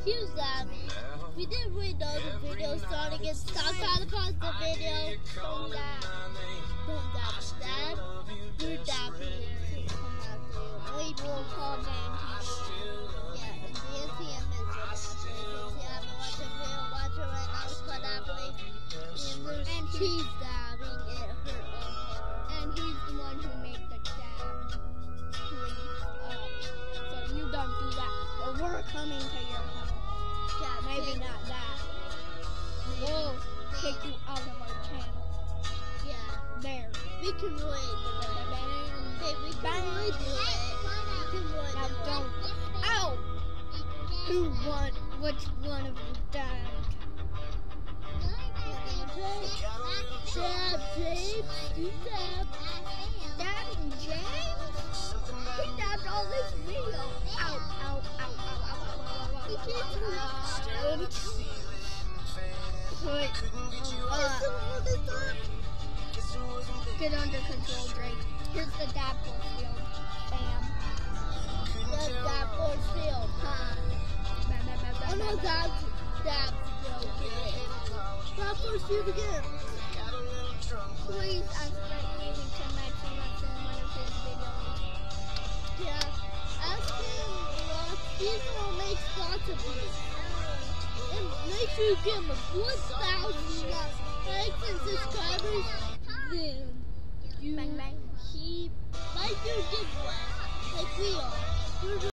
Here's that. We didn't really know the video started again. Stop trying to pause the video. Don't dab. Don't dab. Dad, you're dabbing. We will call James. Yeah, and the NCM is if you haven't watched the video, watch it right now. It's called dabbing. And he's dabbing. It hurt all. And he's the one who made the dab. Please. So you don't do that. Or we're coming to your house. Yeah, Maybe not that. We'll kick you out of our channel. Yeah. There. We can really do it. Hey, we can really do it. We can really Now do don't. Ow! Which one of you dabbed? Dab, James. You dab. Dabbing James? He dabbed all this video. Ow, ow, ow, ow, ow, ow, ow, Get under control, Drake. Here's the dab force field. Bam. The dab force field, huh? Bam, bam, bam, bam, Oh no, bam, bam. dab again. Dab force field again. Please ask Drake maybe to mention us in one of his videos. Yeah, ask him. He's gonna make lots of videos. And make sure you give him 1,000 likes and subscribers. Then Bang, bang. he might do a giveaway like we are.